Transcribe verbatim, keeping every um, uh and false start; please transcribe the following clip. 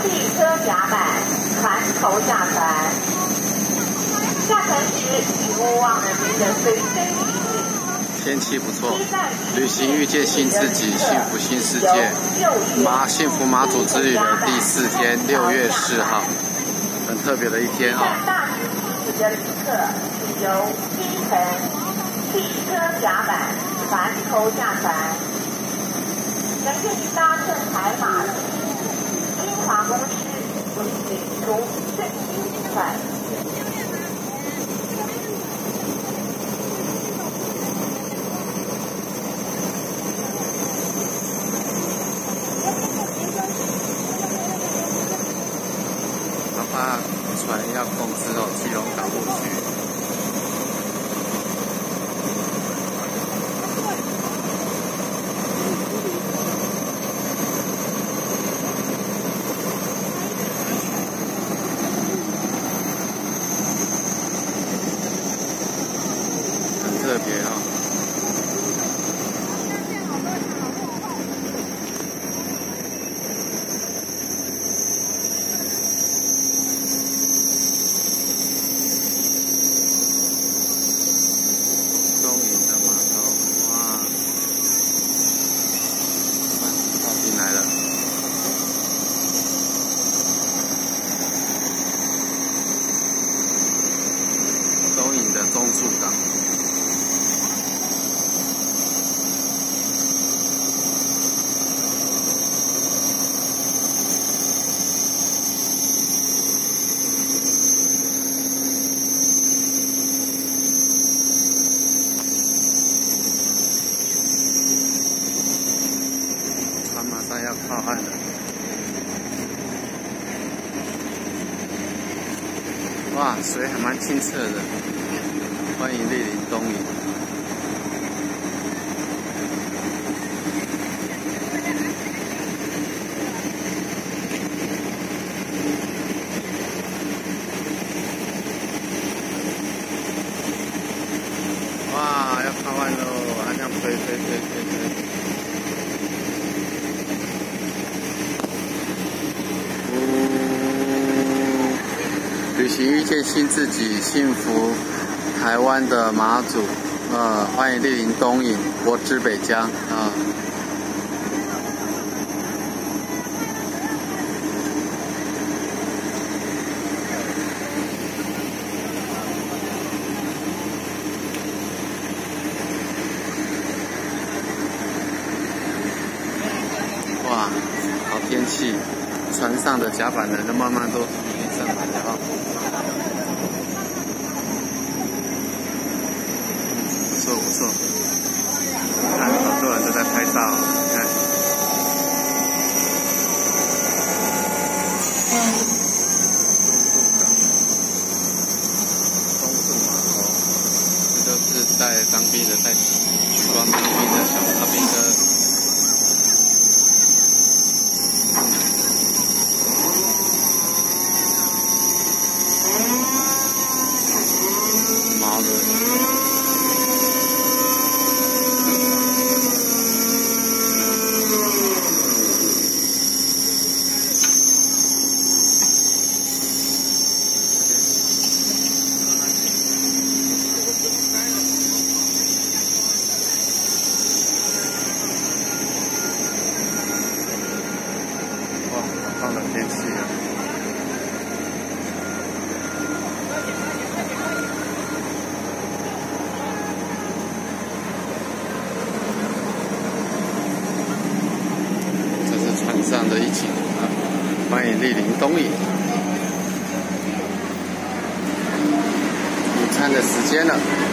汽车甲板，船头下船。下船时，请勿忘人民的随身行李。 天气不错，旅行遇见新自己，幸福新世界。马幸福马祖之旅的第四天，六月四号，很特别的一天啊。 大型的旅客是由新城汽车甲板船头下船，感谢您搭乘台马新华公司，祝您旅途顺心愉快。 怕船要控制哦，基隆港务区。很特别哦。东引的码头，哇，靠近来了。东引的中柱港。马上要靠岸了，哇，水还蛮清澈的，欢迎莅临东引。哇，要靠岸喽，还这样推推推推推。旅行遇见新自己，幸福台湾的马祖，呃，欢迎莅临东引，国之北疆啊。哇，好天气，船上的甲板人都慢慢都上来了哈。不错不错，看好多人都在拍照，你看。东渡码头，这都是带当兵的，带去光当兵的小大兵哥。毛的。哇，好棒的天气啊！船上的一景啊，欢迎莅临东引。午餐的时间了。